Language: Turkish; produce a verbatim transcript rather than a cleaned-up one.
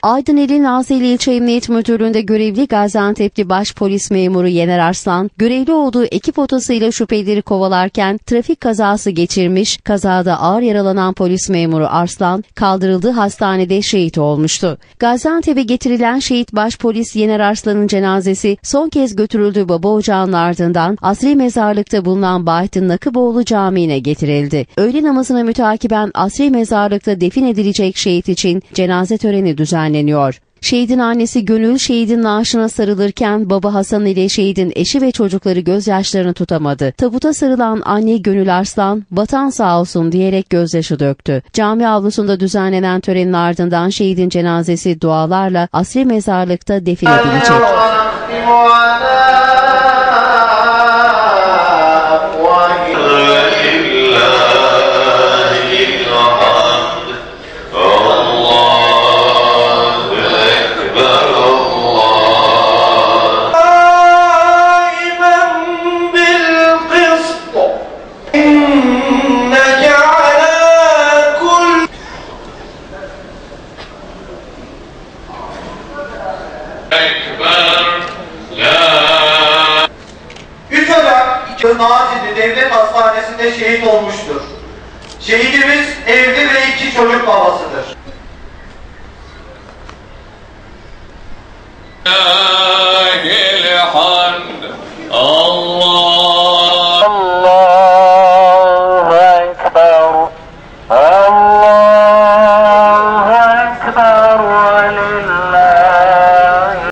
Aydın İl Nazilli İlçe Emniyet Müdürlüğü'nde görevli Gaziantep'li baş polis memuru Yener Arslan, görevli olduğu ekip otosuyla şüphelileri kovalarken trafik kazası geçirmiş, kazada ağır yaralanan polis memuru Arslan, kaldırıldığı hastanede şehit olmuştu. Gaziantep'e getirilen şehit baş polis Yener Arslan'ın cenazesi son kez götürüldüğü baba ocağının ardından asri mezarlıkta bulunan Bahattin Nakıboğlu Camii'ne getirildi. Öğle namazına mütakiben asri mezarlıkta defin edilecek şehit için cenaze töreni düzenleniyor. Şehidin annesi Gönül şehidin naaşına sarılırken baba Hasan ile şehidin eşi ve çocukları gözyaşlarını tutamadı. Tabuta sarılan anne Gönül Arslan, "Vatan sağ olsun" diyerek gözyaşı döktü. Cami avlusunda düzenlenen törenin ardından şehidin cenazesi dualarla asri mezarlıkta defin edilecek. üç Ocak Nazilli Devlet Hastanesi'nde şehit olmuştur. Şehidimiz evli ve iki çocuk babasıdır. Allah